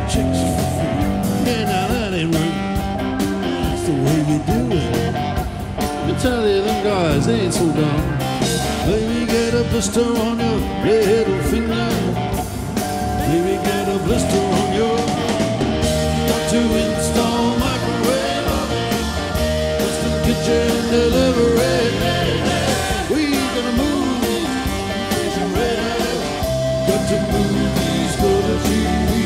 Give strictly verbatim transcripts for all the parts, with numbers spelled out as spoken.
chicks for free. Yeah, now that ain't right. That's the way you do it. I tell you, them guys, they ain't so dumb. Baby, get a blister on your little finger. Baby, get a blister on your. Got to install microwave oven, custom kitchen delivery. We gonna move these refrigerators. Got to move these go to T V.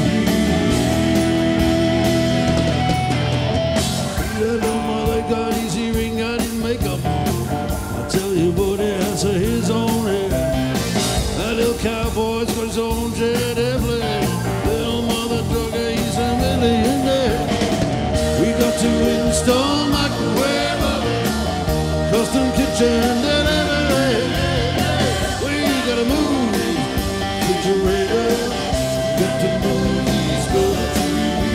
Yeah, no mother got easy ring, I didn't make up. I tell you, boy, the answer his own head. That little cowboy's got his own jet airplane. Little mother drugger, he's a millionaire. We got to install microwave oven, custom kitchen delivery. We gotta move these refrigerators. Got to move these go to T V.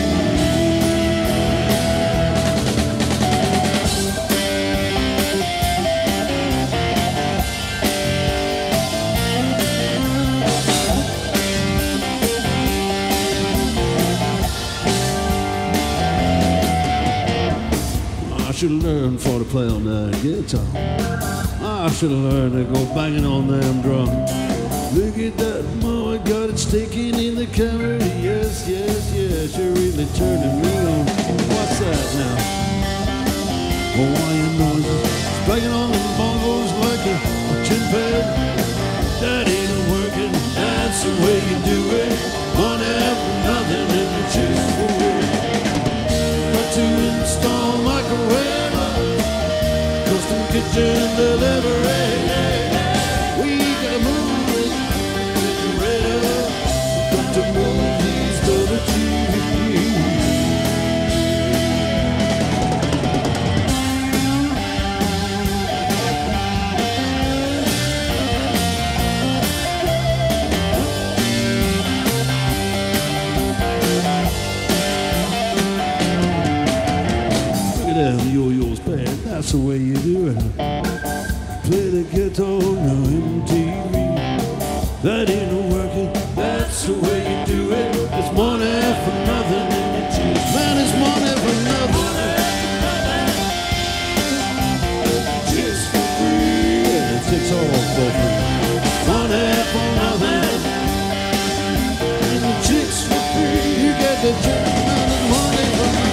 I should have learned for to play on that guitar. I should have learned to go banging on them drums. Look at that, mama got it sticking in the cavity. Yes, yes, yes, you're really turning me on. What's that now? Hawaiian noises, it's banging on them bongos like a, a chin pad. That ain't working, that's the way you do it. Money for nothing and the chicks for it. Got to install microwave oven, custom kitchen delivery. We gotta move it, refrigerator. Got to move these to the T V. Them yo-yos band, that's the way you do it. Play the guitar on your M T V. That ain't working, that's the way you do it. It's money for nothing and you choose. Man, it's money for nothing. Just for free. Yeah, it's all for free. Money for nothing and the chicks for free. You get the chicks and the money for nothing.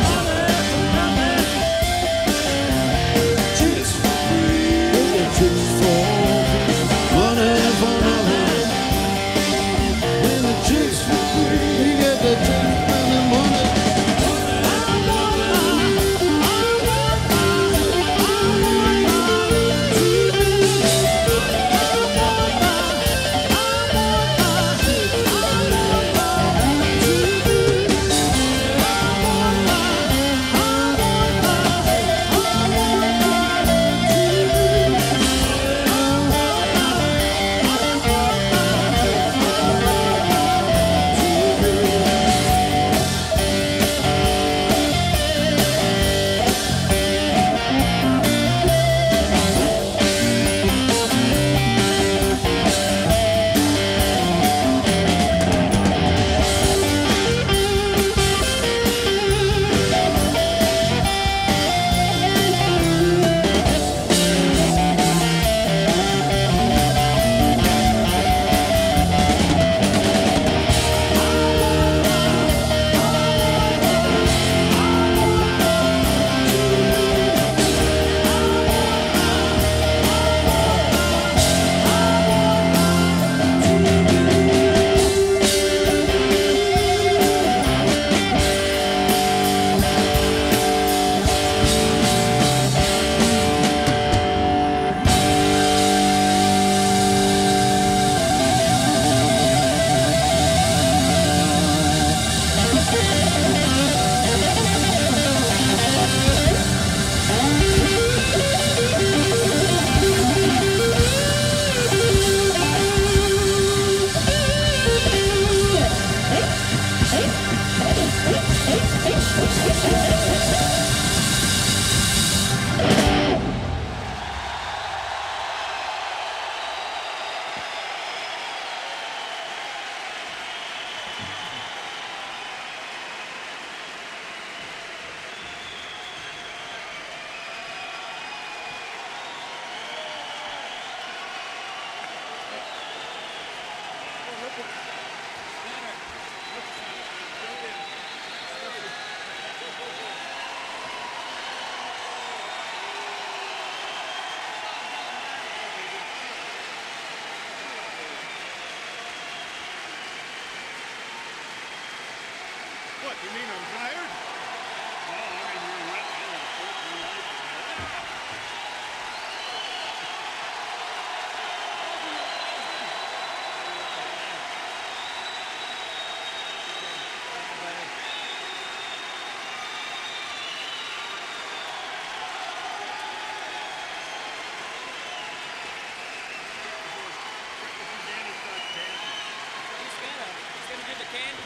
What, you mean I'm tired? No, I mean you're wet.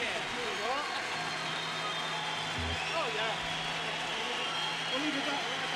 Oh, yeah. When we did that last